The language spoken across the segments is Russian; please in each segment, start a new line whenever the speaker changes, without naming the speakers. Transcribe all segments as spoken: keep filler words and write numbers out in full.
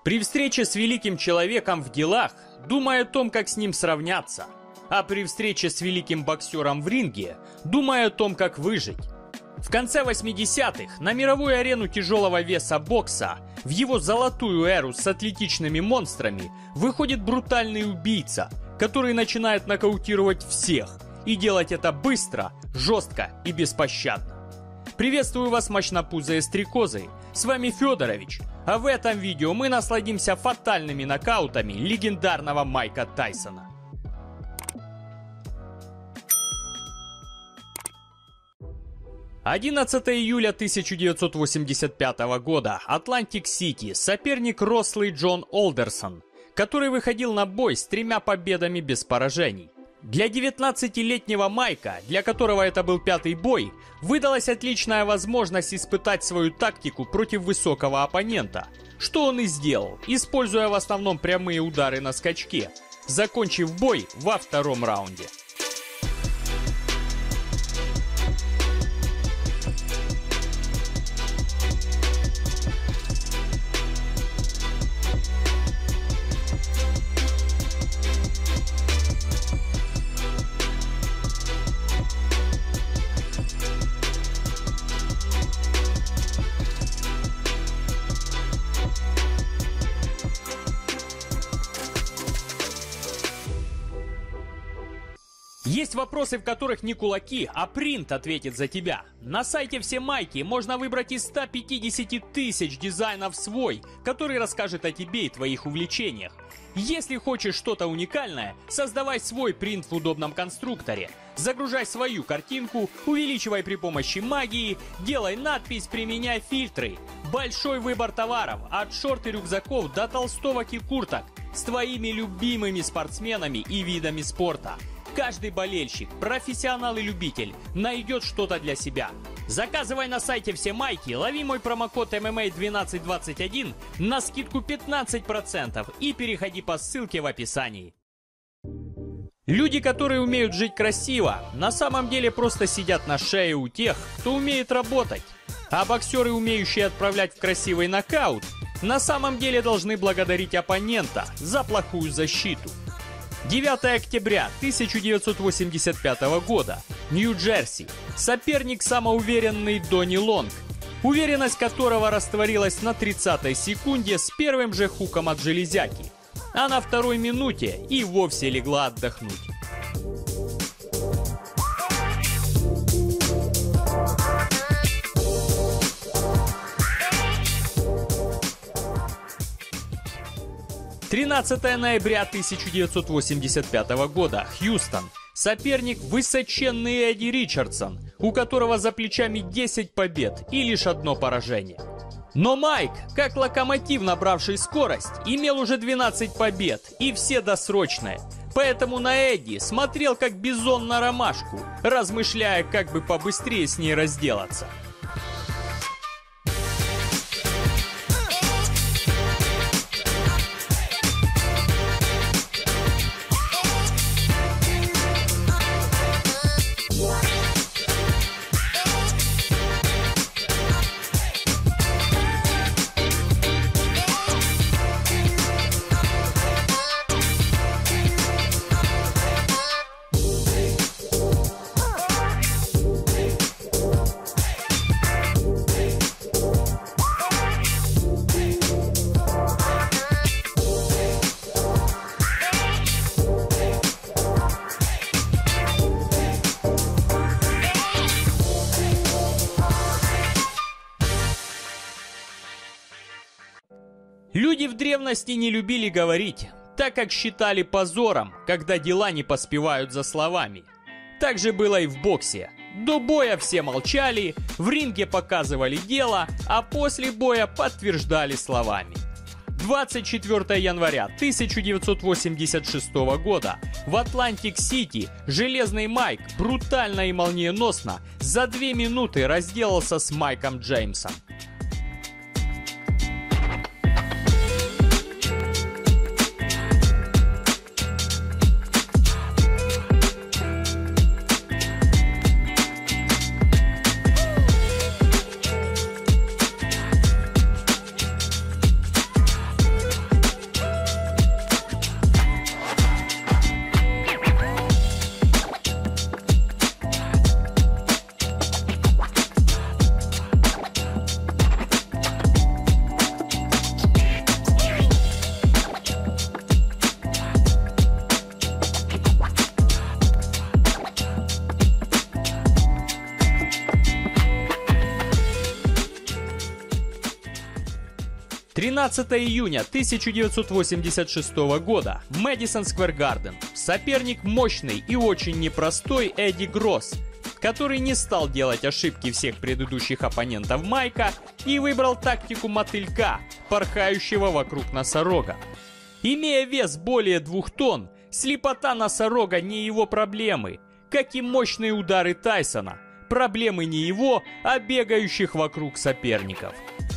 При встрече с великим человеком в делах думай о том, как с ним сравняться. А при встрече с великим боксером в ринге думай о том, как выжить. В конце восьмидесятых на мировую арену тяжелого веса бокса, в его золотую эру с атлетичными монстрами, выходит брутальный убийца, который начинает нокаутировать всех и делать это быстро, жестко и беспощадно. Приветствую вас, мощнопузые стрекозы, с вами Федорович, а в этом видео мы насладимся фатальными нокаутами легендарного Майка Тайсона. одиннадцатого июля тысяча девятьсот восемьдесят пятого года, Атлантик-Сити, соперник рослый Джон Олдерсон, который выходил на бой с тремя победами без поражений. Для девятнадцатилетнего Майка, для которого это был пятый бой, выдалась отличная возможность испытать свою тактику против высокого оппонента, что он и сделал, используя в основном прямые удары на скачке, закончив бой во втором раунде. Есть вопросы, в которых не кулаки, а принт ответит за тебя. На сайте Все Майки можно выбрать из ста пятидесяти тысяч дизайнов свой, который расскажет о тебе и твоих увлечениях. Если хочешь что-то уникальное, создавай свой принт в удобном конструкторе. Загружай свою картинку, увеличивай при помощи магии, делай надпись, применяй фильтры. Большой выбор товаров, от шорт и рюкзаков до толстовок и курток, с твоими любимыми спортсменами и видами спорта. Каждый болельщик, профессионал и любитель найдет что-то для себя. Заказывай на сайте Все Майки, лови мой промокод эм эм эй двенадцать двадцать один на скидку пятнадцать процентов и переходи по ссылке в описании. Люди, которые умеют жить красиво, на самом деле просто сидят на шее у тех, кто умеет работать. А боксеры, умеющие отправлять в красивый нокаут, на самом деле должны благодарить оппонента за плохую защиту. девятого октября тысяча девятьсот восемьдесят пятого года, Нью-Джерси, соперник самоуверенный Донни Лонг, уверенность которого растворилась на тридцатой секунде с первым же хуком от железяки, а на второй минуте и вовсе легла отдохнуть. тринадцатого ноября тысяча девятьсот восемьдесят пятого года, Хьюстон, соперник высоченный Эдди Ричардсон, у которого за плечами десять побед и лишь одно поражение. Но Майк, как локомотив, набравший скорость, имел уже двенадцать побед и все досрочные. Поэтому на Эдди смотрел как бизон на ромашку, размышляя, как бы побыстрее с ней разделаться. Люди в древности не любили говорить, так как считали позором, когда дела не поспевают за словами. Так же было и в боксе. До боя все молчали, в ринге показывали дело, а после боя подтверждали словами. двадцать четвёртого января тысяча девятьсот восемьдесят шестого года в Атлантик-Сити Железный Майк брутально и молниеносно за две минуты разделался с Майком Джеймсом. тринадцатого июня тысяча девятьсот восемьдесят шестого года, Мэдисон Сквер Гарден. Соперник мощный и очень непростой Эдди Гросс, который не стал делать ошибки всех предыдущих оппонентов Майка и выбрал тактику мотылька, порхающего вокруг носорога. Имея вес более двух тонн, слепота носорога не его проблемы, как и мощные удары Тайсона. Проблемы не его, а бегающих вокруг соперников.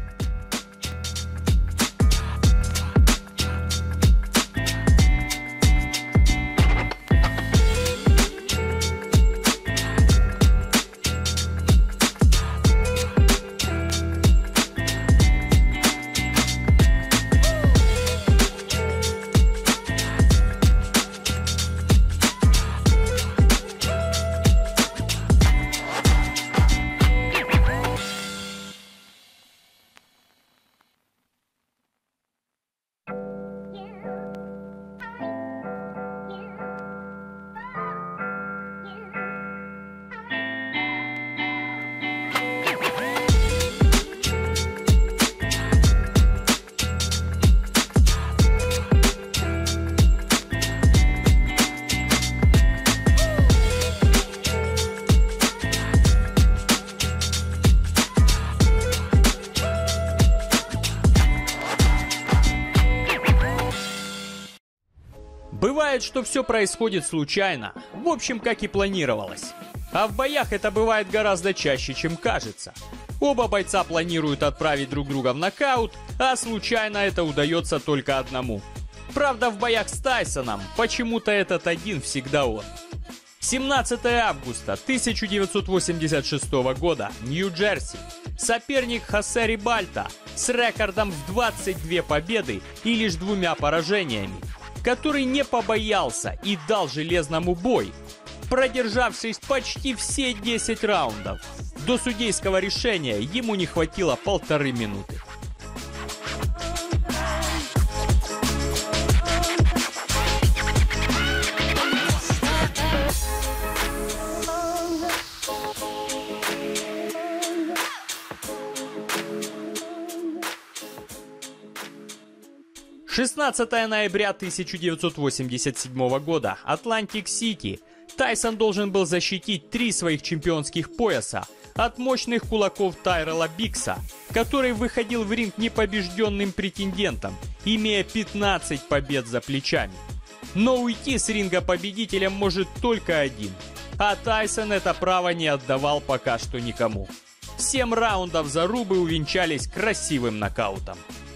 Бывает, что все происходит случайно, в общем, как и планировалось. А в боях это бывает гораздо чаще, чем кажется. Оба бойца планируют отправить друг друга в нокаут, а случайно это удается только одному. Правда, в боях с Тайсоном почему-то этот один всегда он. семнадцатого августа тысяча девятьсот восемьдесят шестого года, Нью-Джерси. Соперник Хосе Рибальто с рекордом в двадцать две победы и лишь двумя поражениями, который не побоялся и дал железному бой, продержавшись почти все десять раундов. До судейского решения ему не хватило полторы минуты. шестнадцатого ноября тысяча девятьсот восемьдесят седьмого года, Атлантик-Сити. Тайсон должен был защитить три своих чемпионских пояса от мощных кулаков Тайрелла Бикса, который выходил в ринг непобежденным претендентом, имея пятнадцать побед за плечами. Но уйти с ринга победителем может только один, а Тайсон это право не отдавал пока что никому. Семь раундов зарубы увенчались красивым нокаутом.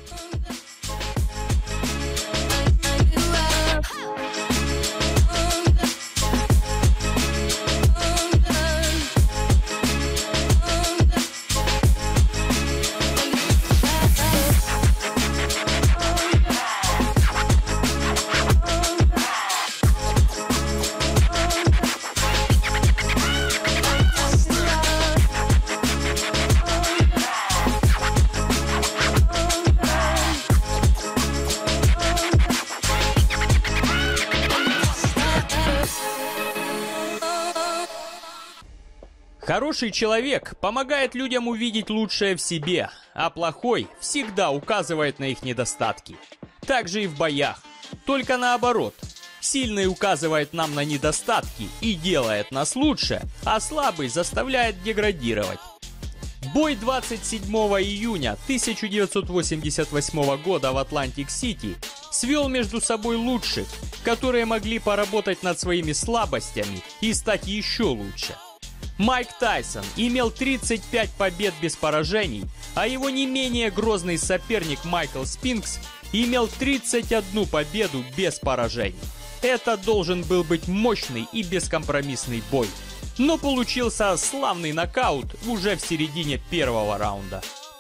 Хороший человек помогает людям увидеть лучшее в себе, а плохой всегда указывает на их недостатки. Так же и в боях, только наоборот. Сильный указывает нам на недостатки и делает нас лучше, а слабый заставляет деградировать. Бой двадцать седьмого июня тысяча девятьсот восемьдесят восьмого года в Атлантик-Сити свел между собой лучших, которые могли поработать над своими слабостями и стать еще лучше. Майк Тайсон имел тридцать пять побед без поражений, а его не менее грозный соперник Майкл Спинкс имел тридцать одну победу без поражений. Это должен был быть мощный и бескомпромиссный бой. Но получился славный нокаут уже в середине первого раунда.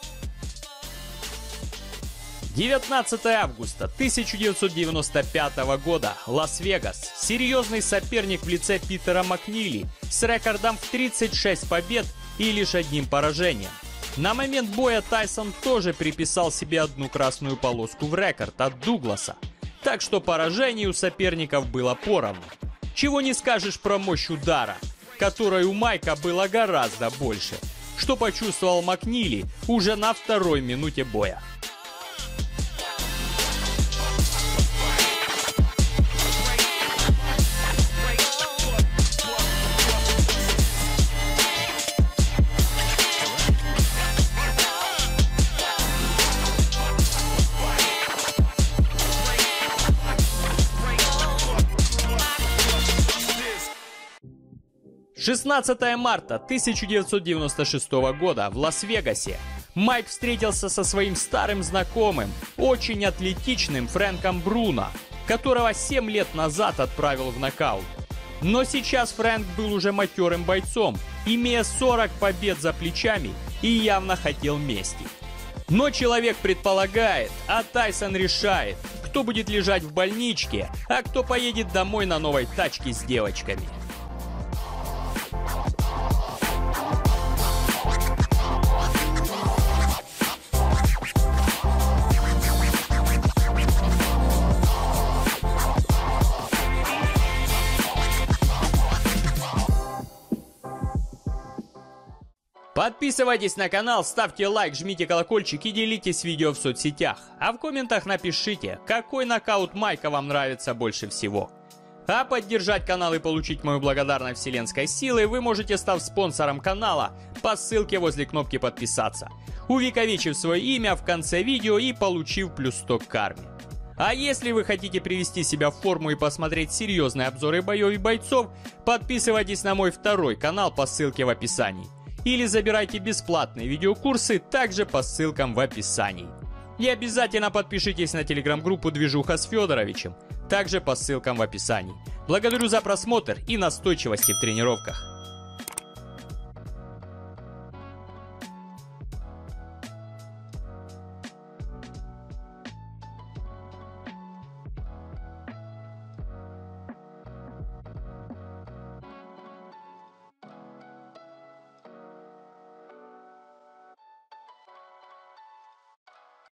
девятнадцатого августа тысяча девятьсот девяносто пятого года, Лас-Вегас. Серьезный соперник в лице Питера Макнили с рекордом в тридцать шесть побед и лишь одним поражением. На момент боя Тайсон тоже приписал себе одну красную полоску в рекорд от Дугласа, так что поражений у соперников было поровну. Чего не скажешь про мощь удара, которой у Майка было гораздо больше, что почувствовал Макнили уже на второй минуте боя. шестнадцатого марта тысяча девятьсот девяносто шестого года в Лас-Вегасе Майк встретился со своим старым знакомым, очень атлетичным Фрэнком Бруно, которого семь лет назад отправил в нокаут. Но сейчас Фрэнк был уже матерым бойцом, имея сорок побед за плечами и явно хотел мести. Но человек предполагает, а Тайсон решает, кто будет лежать в больничке, а кто поедет домой на новой тачке с девочками. Подписывайтесь на канал, ставьте лайк, жмите колокольчик и делитесь видео в соцсетях. А в комментах напишите, какой нокаут Майка вам нравится больше всего. А поддержать канал и получить мою благодарность вселенской силы вы можете, став спонсором канала по ссылке возле кнопки подписаться, увековечив свое имя в конце видео и получив плюс сто к карме. А если вы хотите привести себя в форму и посмотреть серьезные обзоры боев и бойцов, подписывайтесь на мой второй канал по ссылке в описании. Или забирайте бесплатные видеокурсы также по ссылкам в описании. И обязательно подпишитесь на телеграм-группу «Движуха с Федоровичем», также по ссылкам в описании. Благодарю за просмотр и настойчивости в тренировках.